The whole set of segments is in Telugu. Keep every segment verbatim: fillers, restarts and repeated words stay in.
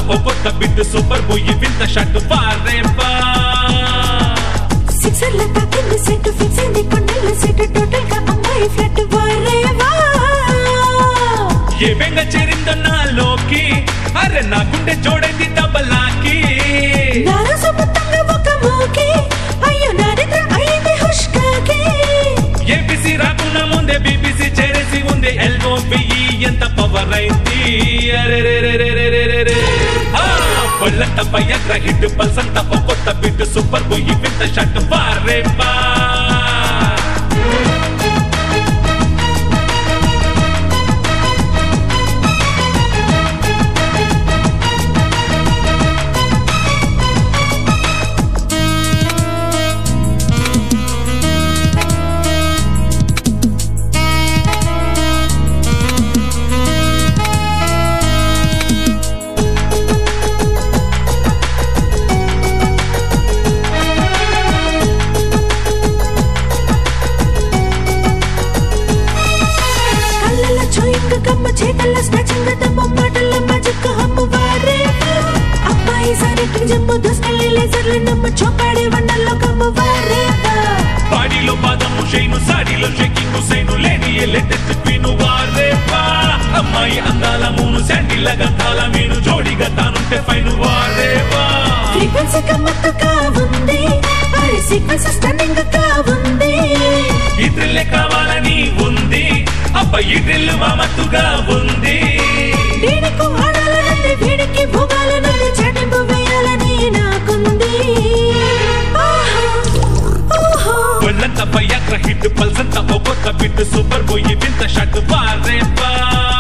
ఓ కొత్త బిట్ సూపర్ బోయి వింత షాట్ వారే వా సిక్సర్ ల తాకింది సెట్ ఫిక్స్ అయింది కొండల సెట్ టోటల్ గా అమ్మాయి ఫ్లాట్ వారే వా ఏ బెంగ చేరిందో నాలోకి అరే నా గుండె జోడైంది తబలాకి నారా సొంతంగా ఒక మోకి అయ్యో నా నిద్ర అయింది హుష్కాకి ఏబీసీ రాకున్నా ముందే బీబీసీ చేరేసి ఉంది ఎల్బో బియ్యి ఎంత పవర్ అయింది అరే రే రే రే రే రే రే ఒళ్ళంత పయ్యగ్ర హిట్ పల్సంత ఓ కొత్త బిట్ సూపర్ బోయి వింత షాట్ వారే వా చేతల్లో స్నాచింగ్ దమ్ము మాటల్లో మ్యాజిక్ హమ్ము వారే అబ్బాయి సారెట్టింగ్ జమ్ము దోస్కల్లి లేజర్లు నమ్ము చోపాడే వండల్లో కమ్ము వారే బాడీలో బాదము షైను సాడీలో షేకింగ్ హుసైను లేని లేటెస్ట్ క్వీను వారే వా అమ్మాయి అందాల మూను శాండీల గంధాల మీను జోడిగా తానుంటే ఫైను వారే వా ఫ్రీక్వెన్సీ కమ్మత్తుగా ఉంది అరే సీక్వెన్స్ స్టన్నింగ్ గా ఉంది ఈ థ్రిల్లే కావాలని ఉంది అబ్బాయి డ్రిల్ మామత్తుగా ఉంది వీడికి ఆడాలనుంది వీడికి భోగాలనుంది చాటింపు వేయాలని నాకుంది ఒళ్ళంత పయ్యాగ్ర హిట్ పల్సంత ఓ కొత్త బిట్ సూపర్ బోయి వింత షాట్ వారే వా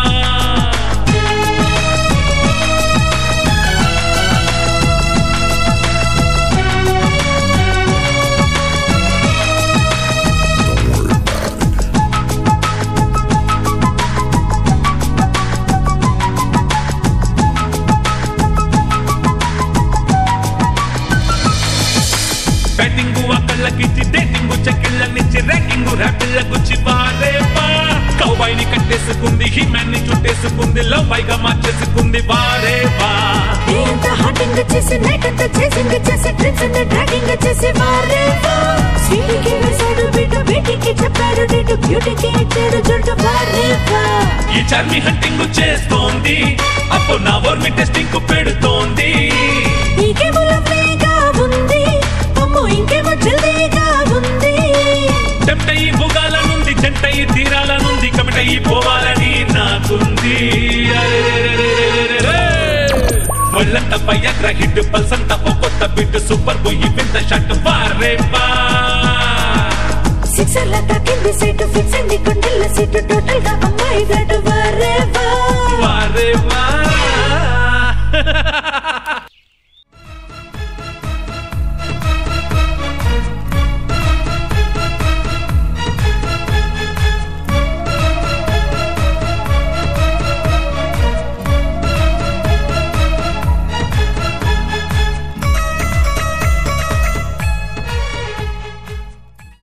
బ్యాటింగు ఆ కళ్ళకిచ్చి డేటింగు చెక్కిళ్ళ నుంచి ర్యాకింగు ర్యాపిళ్ళ గుచ్చి వారే వా కౌబాయ్ ని కట్టేసుకుంది హీమ్యాన్ ని చుట్టేసుకుంది లవ్ బాయ్ గా మార్చేసుకుంది వారే వా ఎంత హాటింగ్ చేసి నైట్ అంతా చేసింగ్ చేసి డ్రింక్స్ అంతా డ్రాగింగ్ చేసి వారే వా స్వీటీకి వేసాడు బిడ్డ బేటీకి చెప్పాడు డేటు బ్యూటీకి ఇచ్చాడు జోడు వారే వా ఈ చార్మి హంటింగ్ చేస్తోంది అప్పు నా వర్మి టెస్టింగ్ కు పెడుతోంది నీకేమో లవ్లీగా ఉంది అమ్మో ఇంకేమో జల్దీగా ఉంది చెంటయి భుగాలనుంది జంటయి తీరాలనుంది కమిటయి పోవాలని నాకుంది ఒళ్ళంత పయ్యగ్ర హిట్ పల్సంత ఓ కొత్త బిట్ సూపర్ బోయి వింత షాట్ వారే వా సిక్సర్ ల తాకింది సెట్ ఫిక్స్ అయింది కొండల సెట్ టోటల్ గా అమ్మాయి ఫ్లాట్ వారే వా వారే వా